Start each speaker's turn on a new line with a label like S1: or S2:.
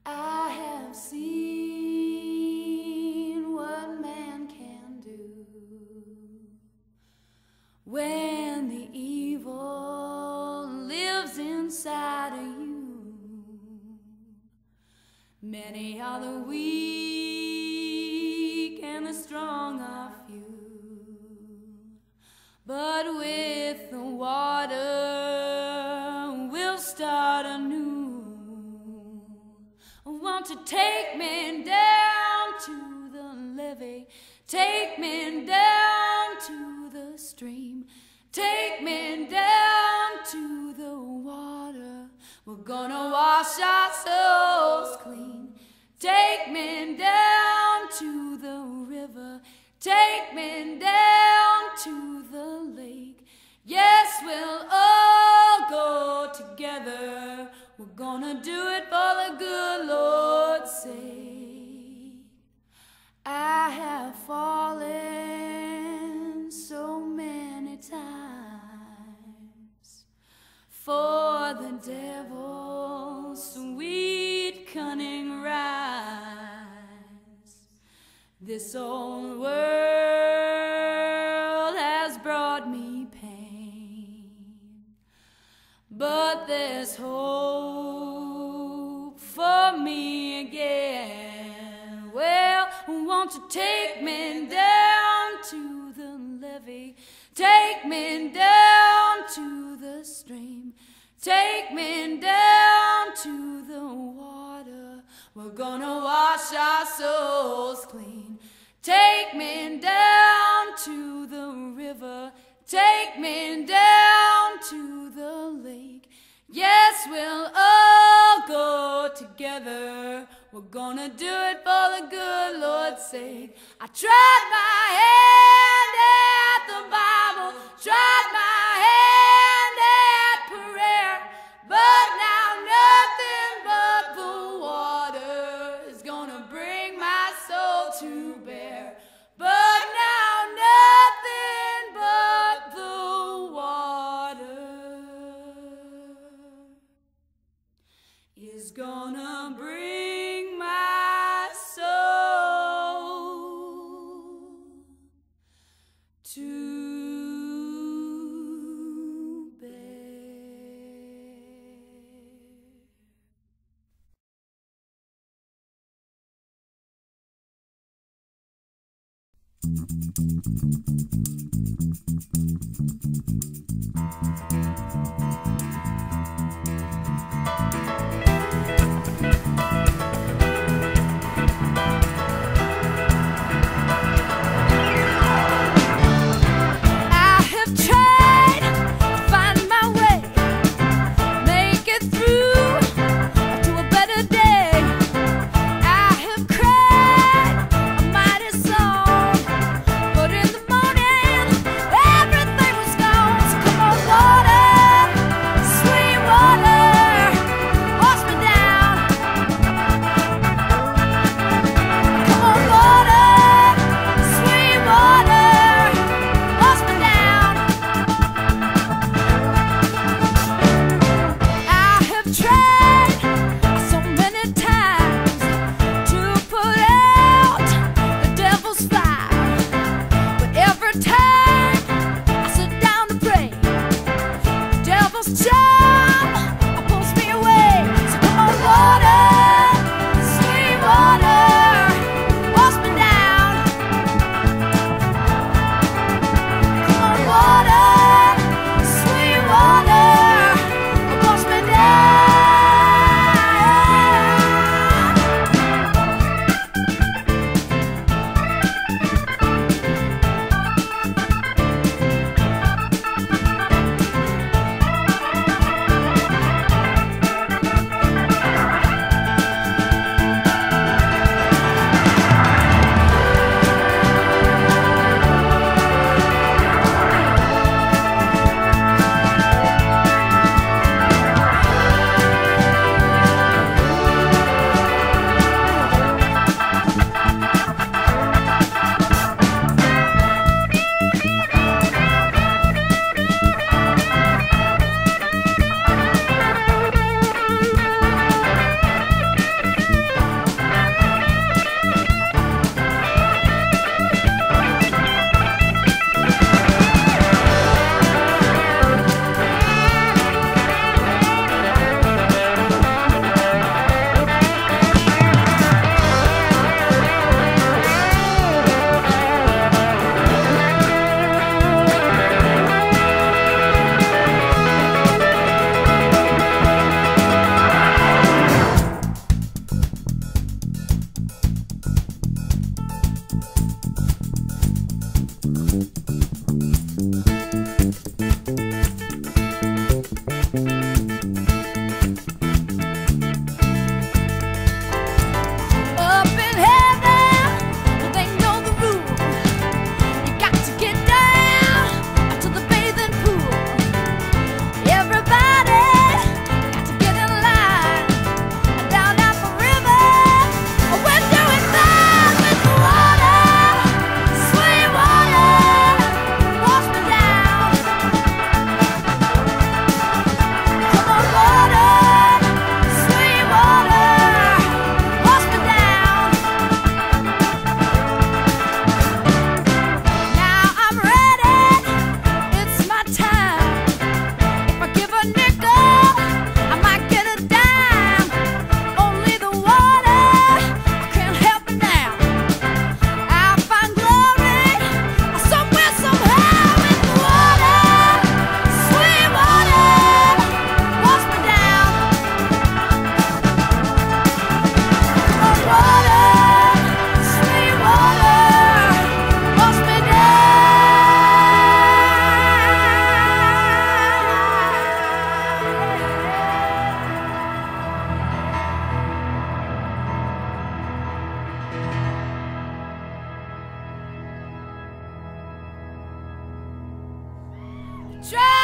S1: I have seen what man can do when the evil lives inside of you. Many are the weak and the strong are few, but with the water we'll start anew. Want to take men down to the levee, take men down to the stream, take men down to the water. We're gonna wash our souls clean. Take men down to the river, take men down to the lake. Yes, we'll all go together. We're gonna do it for the good Lord's sake. I have fallen so many times for the devil's sweet cunning rhymes. This old world has brought me pain, but there's hope for me again. Well, won't you take men down to the levee, take men down to the stream, take men down to the water. We're gonna wash our souls clean. Take men down to the river, take men down to the lake. Yes, we'll all go together. We're gonna do it for the good Lord's sake. I tried my hand at the Bible, tried my hand at prayer, but now nothing but the water is gonna bring my soul to bear. But now nothing but the water is gonna bring my soul to Try